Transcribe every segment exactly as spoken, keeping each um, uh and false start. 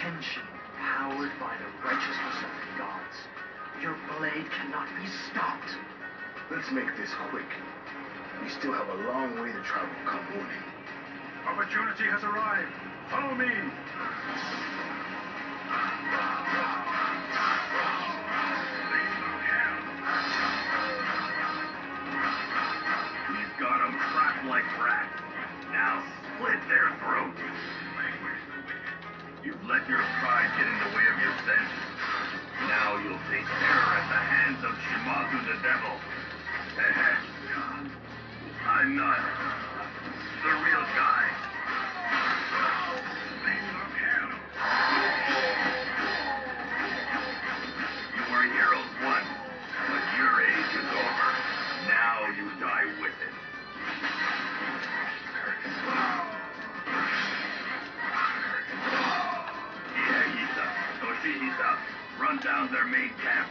Kenshin, powered by the righteousness of the gods. Your blade cannot be stopped. Let's make this quick. We still have a long way to travel come morning. Opportunity has arrived. Follow me. We've got them trapped like rats. Now split their throats. You've let your pride get in the way of your senses. Now you'll face terror at the hands of Shimazu the Devil. I'm not the real guy. You were heroes once, but your age is over. Now you die with it. Iyehisa, Yoshihiro, run down their main camp.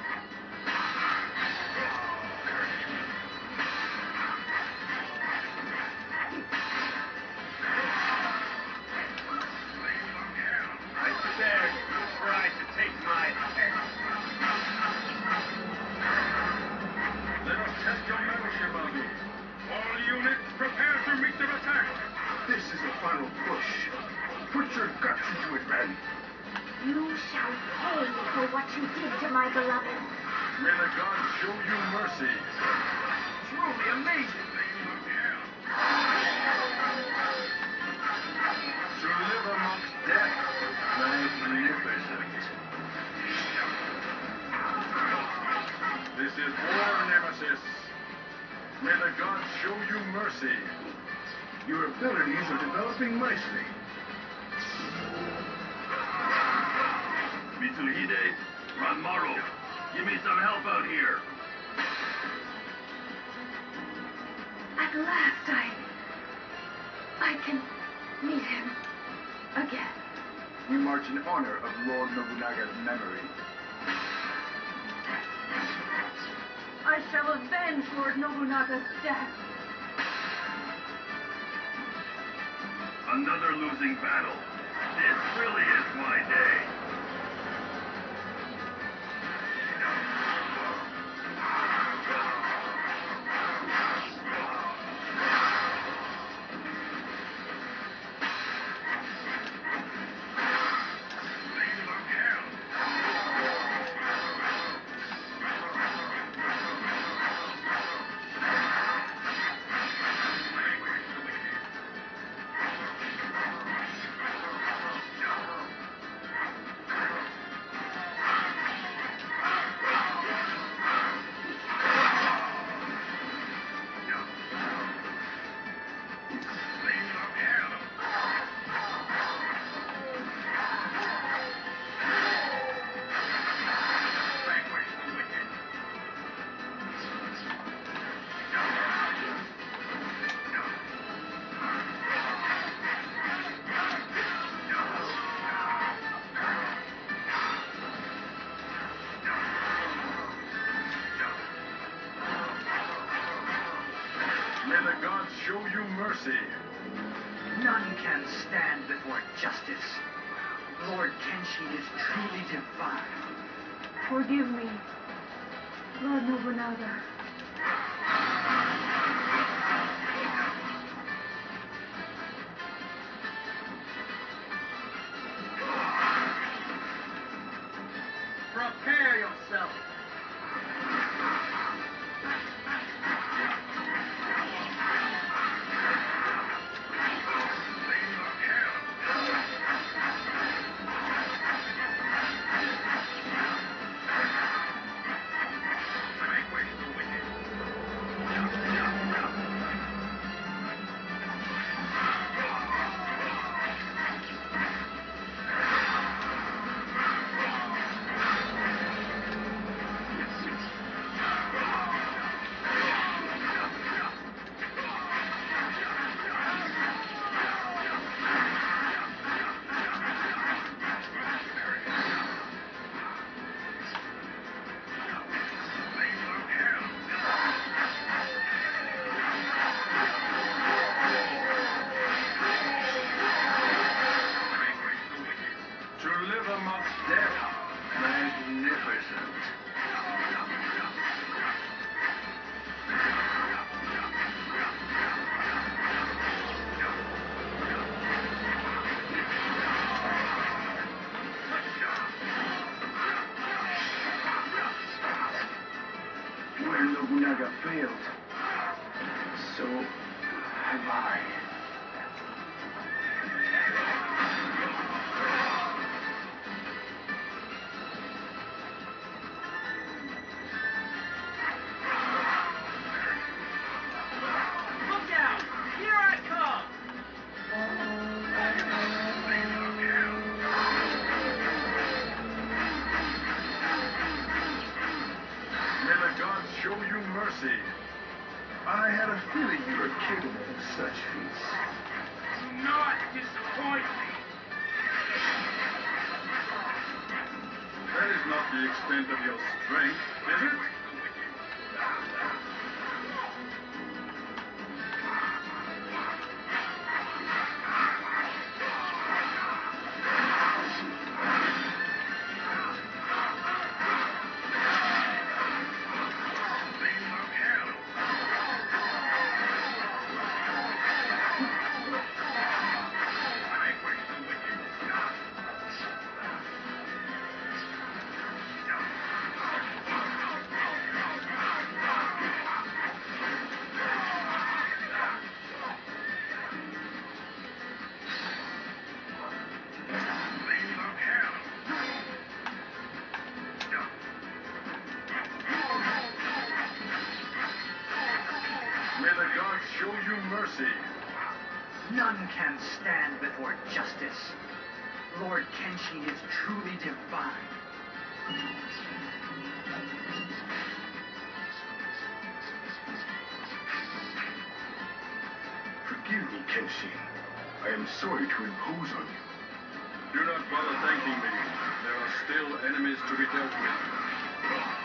This is the final push. Put your guts into it, man. You shall pay for what you did to my beloved. May the gods show you mercy. Truly amazing. To live amongst death. Magnificent. This is war, Nemesis. May the gods show you mercy. Your abilities are developing nicely. Mitsuhide, Ranmaru, give me some help out here. At last I... I can meet him again. You march in honor of Lord Nobunaga's memory. I shall avenge Lord Nobunaga's death. Another losing battle. This really is my day. Show you mercy. None can stand before justice. Lord Kenshin is truly divine. Forgive me, Lord Nobunaga. Prepare yourself. Vanquish the wicked. never much death. Magnificent. Where Nobunaga failed, so have I. Look out! Here I come! May the gods show you mercy. I had a feeling you were capable of such feats. Do not disappoint me. That is not the extent of your strength, is it? May the gods show you mercy. None can stand before justice. Lord Kenshin is truly divine. Forgive me, Kenshin. I am sorry to impose on you. Do not bother thanking me. There are still enemies to be dealt with.